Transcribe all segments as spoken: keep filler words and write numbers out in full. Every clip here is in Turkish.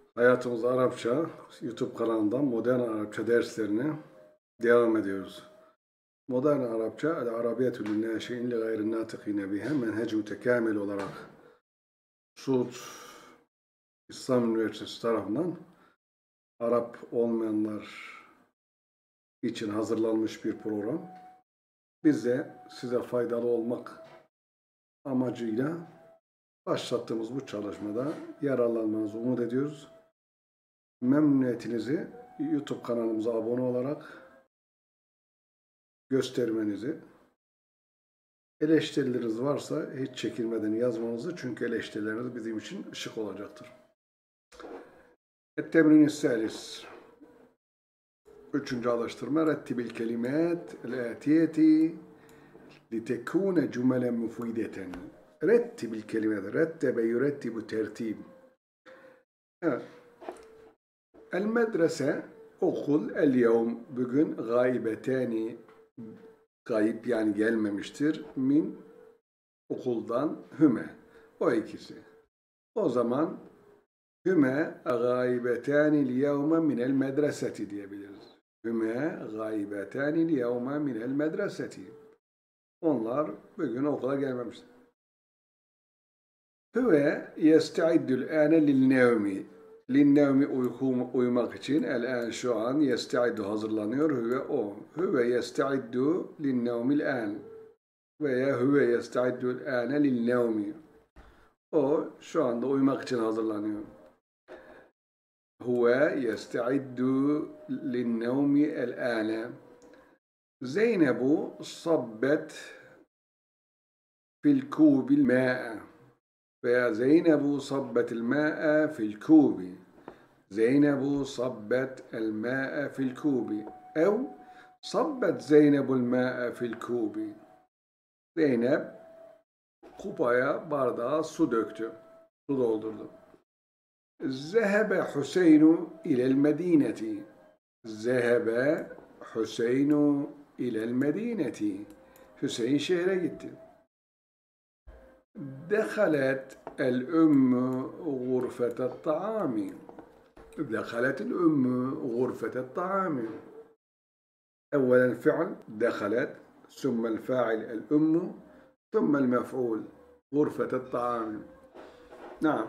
Hayatımız Arapça YouTube kanalından modern Arapça derslerine devam ediyoruz. Modern Arapça, el-Arabiyetü lin-nâşi'in li gayrin-nâtıkîne biha menhec tekamül olarak Suud İslam Üniversitesi tarafından Arap olmayanlar için hazırlanmış bir program. Biz de size faydalı olmak amacıyla başlattığımız bu çalışmada yararlanmanızı umut ediyoruz. Memnuniyetinizi YouTube kanalımıza abone olarak göstermenizi, eleştirileriniz varsa hiç çekinmeden yazmanızı, çünkü eleştirileriniz bizim için ışık olacaktır. Et-temrin-i salis. Üçüncü alıştırma. Rettibil kelimat el-atiyeti litekune cümelen müfideten. Rettibil kelimat. Rettebe yurettibu tertib. Evet. El-medrese, okul, el-yevm, bugün gaibetani, gayip yani gelmemiştir, min, okuldan, hüme, o ikisi. O zaman hüme gaibetanil yevme minel medreseti diyebiliriz. Hüme gaibetanil yevme minel medreseti. Onlar bugün okula gelmemiştir. Hüve yestaiddül âne lil nevmi. Linnevmi uyumak için el-an şu an yesta'iddu hazırlanıyor. Hüve o. Hüve yesta'iddu linnevmil an. Veya hüve yesta'iddu el-ane linnevmi. O şu anda uyumak için hazırlanıyor. Hüve yesta'iddu linnevmi el-ane. Zeynebu sabbet fil kubil ma'a. Veya Zeynebu sabbetil ma'a fil kubi. Zeynebu sabbet el ma'a fil kubi. Ev sabbet Zeynebul ma'a fil kubi. Zeynep kupaya, bardağa su döktü. Su doldurdu. Zehebe Hüseynu ilel medineti. Zehebe Hüseynu ilel medineti. Hüseyin şehre gitti. دخلت الأم غرفة الطعام. دخلت الأم غرفة الطعام. أولا الفعل دخلت، ثم الفاعل الأم، ثم المفعول غرفة الطعام. نعم.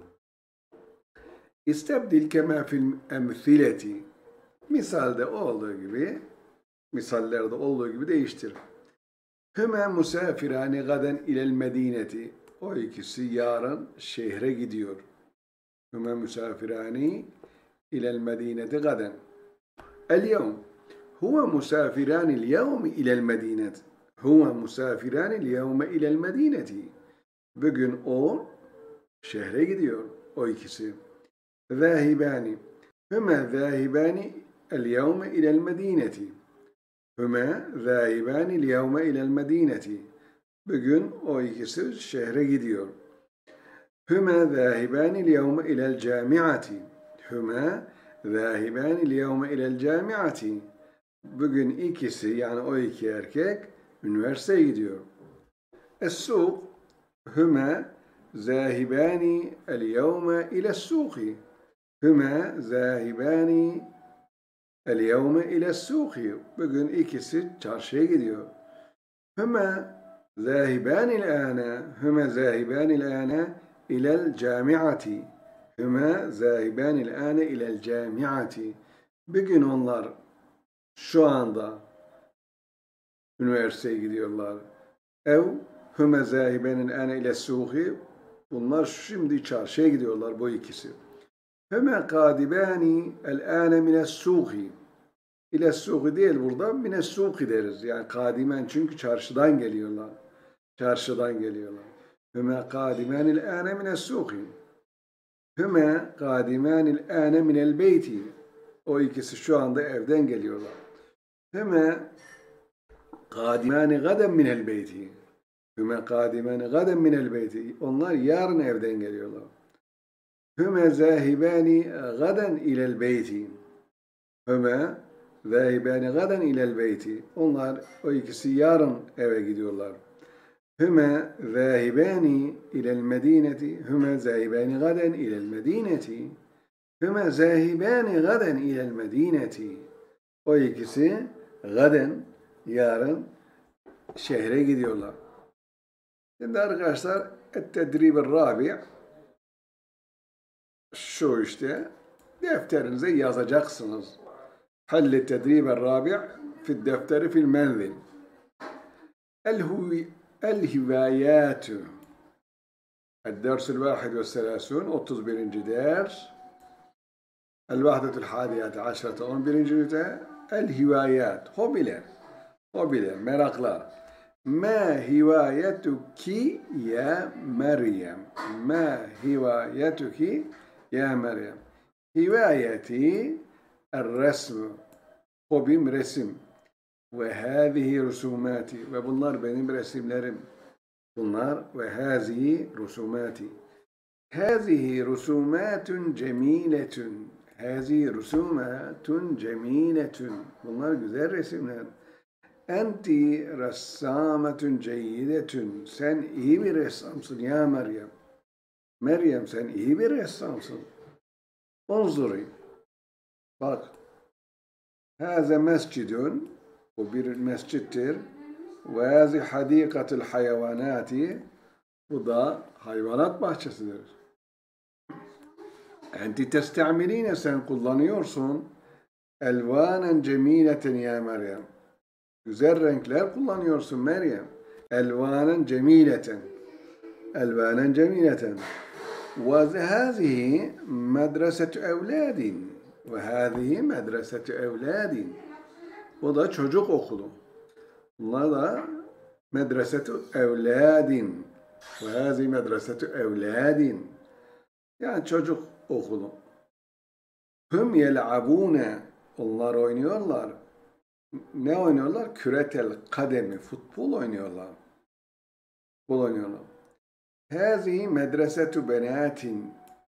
استبدل كما في الأمثلة. Misalde olduğu gibi, misallerde olduğu gibi değiştir. Hüme musafirani gaden ilel medineti. O ikisi yarın şehre gidiyor. Hüme musafirani ilel medineti gaden. El yevm. Huve musafirani il yevmi ilel medinet. Huve musafirani il yevme ilel medineti. Bugün o şehre gidiyor. O ikisi. Zahibani. Hüme zahibani el yevme ilel medineti. Hüme zâhibânil yevme ilel medineti. Bugün o ikisi şehre gidiyor. Hüme zâhibânil yevme ilel camiati. Hüme zâhibânil yevme ilel camiati. Bugün ikisi, yani o iki erkek üniversiteye gidiyor. Es-suq. Hüme zâhibâni el yevme ilel-suqi. Hüme zâhibâni El-yevme ile-suqi. Bugün ikisi çarşıya gidiyor. Hüme zâhibânil-âne. Hüme zâhibânil-âne ilel-câmiati. Hüme zâhibânil-âne ilel-câmiati. Bugün onlar şu anda üniversiteye gidiyorlar. Ev hüme zâhibânil-âne ile-suqi. Bunlar şimdi çarşıya gidiyorlar, bu ikisi. Hüme kadibani el-âne mines-suqi. İles-suqi değil burada, mines-suqi deriz. Yani kadimen, çünkü çarşıdan geliyorlar. Çarşıdan geliyorlar. Hüme kadimanil-âne mines-suqi. Hüme kadimanil-âne minel-beyti. O ikisi şu anda evden geliyorlar. Hüme kadimani gaden minel-beyti. Hüme kadimani gaden minel-beyti. Onlar yarın evden geliyorlar. Hüme zâhibâni gaden ilel-beyti. Hüme zâhibâni gaden ilel-beyti. Onlar, o ikisi yarın eve gidiyorlar. Hüme zâhibâni ilel-medîneti. Hüme zâhibâni gaden ilel-medîneti. Hüme zâhibâni gaden ilel medîneti. O ikisi gaden, yarın şehre gidiyorlar. Şimdi arkadaşlar et-tedrib-i rabi' şu işte defterinize yazacaksınız. Halli tedrib-i rabi' fi defteri fil menzil. El-hivâyâtu. El-dersul vâhid ve selâsûn otuz birinci ders. El-vahdetul hadiyat aşrata on birinci ünite. El-hivâyat. Hobiler. Hobiler, meraklar. Ma hivayetuki ya Meryem. Ma hivayetuki ya Meryem. Hivayeti el-resm. Hobim resim. Ve hâzihi rusumati. Ve bunlar benim resimlerim. Bunlar ve hâzihi rusumati. Hâzihi rusumatun cemiletun. Hâzihi rusumatun cemiletun. Bunlar güzel resimler. Enti ressametun ceyyidetun. Sen iyi bir ressamsın ya Meryem. Meryem sen iyi bir ressamsın. Unzuri. Bak. Hâze mescidun. Bu bir mescittir. Ve hâzi hadîkatul hayvanâti. Bu da hayvanat bahçesidir. Enti testa'miline sen kullanıyorsun. Elvânen cemîleten ya Meryem. Güzel renkler kullanıyorsun Meryem. Elvanen cemileten. Elvanen cemileten. Ve hâzihi medresetü evladin. Ve hâzihi medresetü evladin. Bu da çocuk okulu. Bunlar da medresetü evladin. Ve hâzihi medresetü evladin. Yani çocuk okulu. Hüm yel'abûne. Onlar oynuyorlar. Ne oynuyorlar? Küretel kademi, futbol oynuyorlar. Futbol oynuyorlar. Hâzihi medresetü benâtin.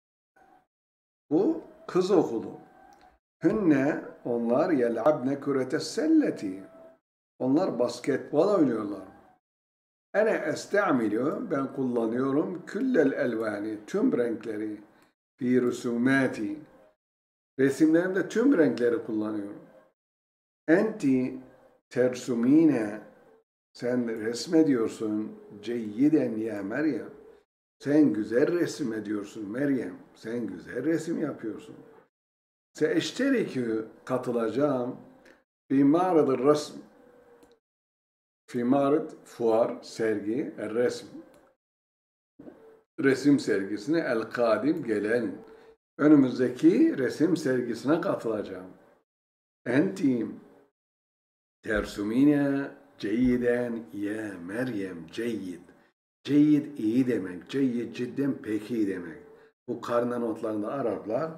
Bu kız okulu. Hünne, onlar yel'abne küretes selleti. Onlar basketbol oynuyorlar. Ene esta'milu, ben kullanıyorum küllel elvani, tüm renkleri. Fi rusumati. Resimlerimde tüm renkleri kullanıyorum. Enti tersumine, sen resmediyorsun ceyyiden ya Meryem. Sen güzel resim ediyorsun Meryem. Sen güzel resim yapıyorsun. Seeşterikü, katılacağım. Fi ma'rıdır resm. Fi ma'rıd fuar, sergi, resm. Resim sergisine el-kadim gelen. Önümüzdeki resim sergisine katılacağım. Entim tersumine ceyyiden ya Meryem ceyyid. Ceyyid iyi demek. Ceyyid cidden pek iyi demek. Bu karne notlarında Araplar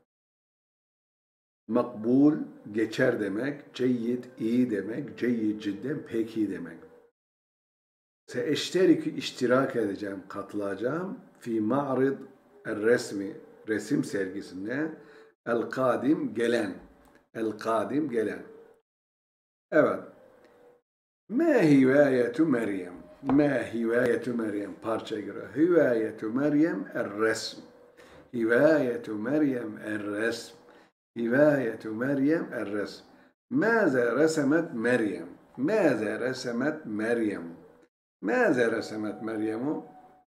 makbul geçer demek. Ceyyid iyi demek. Ceyyid cidden pek iyi demek. Seeşterikü iştirak edeceğim, katılacağım. Fi ma'rid el-resmi. Resim sergisinde el-kadim gelen. El-kadim gelen. Evet. Ma hivayetu Meryem. Ma hivayetu Meryem. Parça göre. Hivayetu Meryem el-resm. Hivayetu Meryem el-resm. Hivayetu Meryem el-resm. Maza resemet Meryem. Maza resemet Meryem. Maza resemet Meryem'u.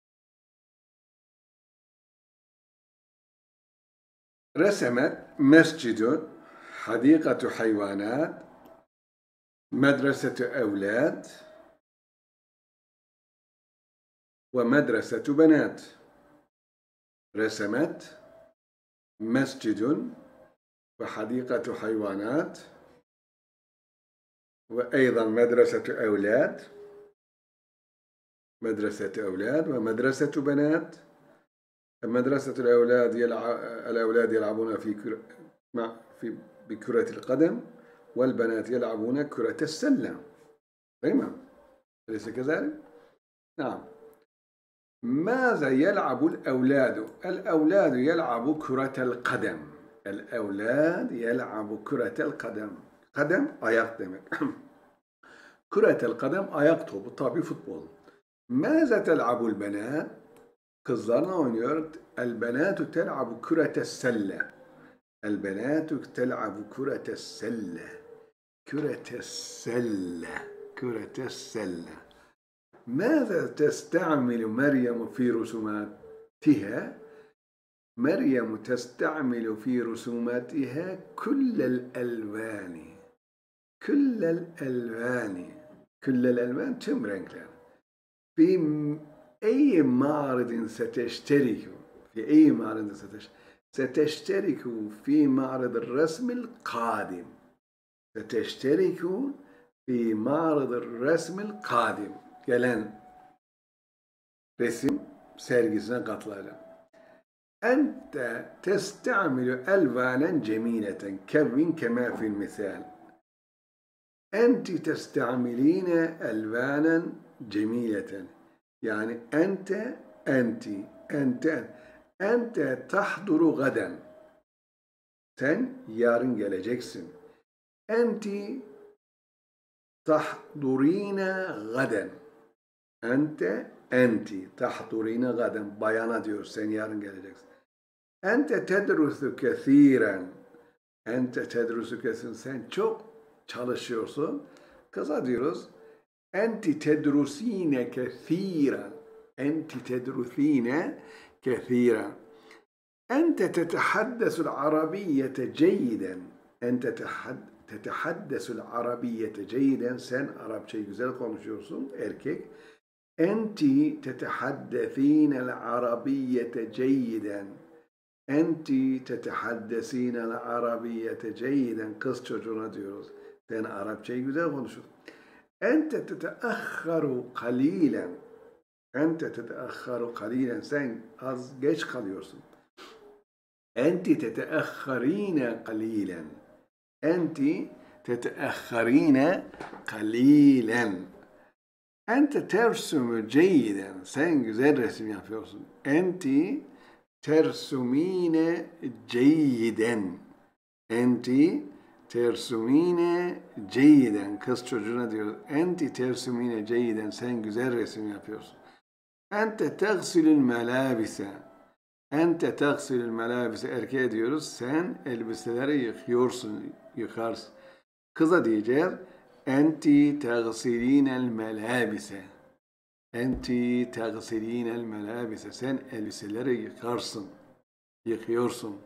Resemet mescidun. Hadikatu hayvanat. مدرسة أولاد ومدرسة بنات. رسمت مسجد وحديقة حيوانات وأيضا مدرسة أولاد مدرسة أولاد ومدرسة بنات. مدرسة الأولاد يلعب الأولاد يلعبون في كرة مع في بكرة القدم والبنات يلعبون كرة السلة. تمام أليس كذلك؟ نعم. ماذا يلعب الأولاد؟ الأولاد يلعبوا كرة القدم. الأولاد يلعب كرة القدم. قدم ayak demek. كرة القدم ayak topu, tabi futbol. ماذا تلعب البنات? Kızlar ne oynuyor? البنات تلعب كرة السلة. البنات تلعب كرة السلة كرة السلة كرة السلة ماذا تستعمل مريم في رسوماتها؟ مريم تستعمل في رسوماتها كل الألوان كل الألوان كل الألوان tüm renkler في أي معرض ستشترك في أي معرض ستشترك ستشترك في معرض الرسم القادم ستشترك في معرض الرسم القادم gelen resim sergisine katılacağım. Ente testamilu elvanen cemileten kevvin kema fil misal. Enti testamiline elvanen cemileten. Yani ente, enti, ente, ente tahduru gaden. Sen yarın geleceksin. Enti tahdurine gaden. Ente, enti, tahdurine gaden. Bayana diyor, sen yarın geleceksin. Ente tedrusu kethiren. Ente tedrusu kethiren. Sen çok çalışıyorsun. Kıza diyoruz. Enti tedrusine kethiren. Enti tedrusine kethiren. Ente tetehaddesul arabiyete ceyden. Ente tetehaddesul arabiyete ceyden. Sen Arapçayı güzel konuşuyorsun, erkek. Enti tetehaddesinel arabiyete ceyden. Enti tetehaddesinel arabiyete ceyden. Kız çocuğuna diyoruz. Sen Arapçayı güzel konuşuyorsun. Ente teteahharu kalilen. Ente teteahharu kalilen. Sen az geç kalıyorsun. Enti teteahharine kalilen. Enti teteahharine kalilen. Ente tersumu ceyden. Sen güzel resim yapıyorsun. Enti tersumine ceyden. Enti tersumine ceyden. Kız çocuğuna diyor. Enti tersumine ceyden. Sen güzel resim yapıyorsun. Ente tegsilül melabise. Ente tegsilül melabise. Erkeğe diyoruz. Sen elbiseleri yıkıyorsun. Yıkarsın. Kıza diyeceğiz. Enti tegsilinel melabise. Enti tegsilinel melabise. Sen elbiseleri yıkarsın. Yıkıyorsun.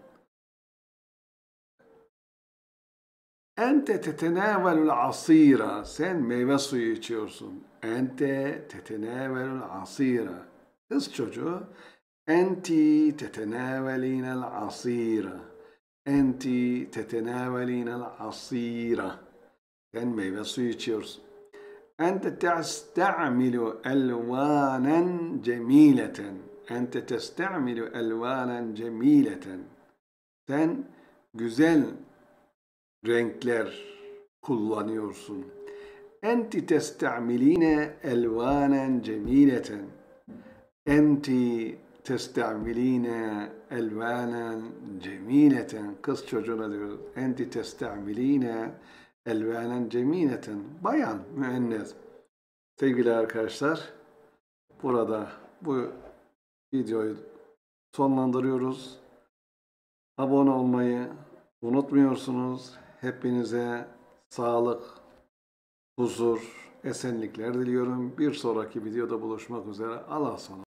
Ente tetenavelul asira. Sen meyve suyu içiyorsun. Ente tetenavelul asira. Kız çocuğu. Enti tetenavelinel asira. Enti tetenavelinel asira. Sen meyve suyu içiyorsun. Ente testamilu elvanen cemileten. Ente testamilu elvanen cemileten. Sen güzel renkler kullanıyorsun. Enti testamiline elvanen cemileten. Enti testamiline elvanen cemileten. Kız çocuğuna diyoruz. Enti testamiline elvanen cemileten. Bayan, müennes. Sevgili arkadaşlar, burada bu videoyu sonlandırıyoruz. Abone olmayı unutmuyorsunuz. Hepinize sağlık, huzur, esenlikler diliyorum. Bir sonraki videoda buluşmak üzere. Allah'a ısmarladık.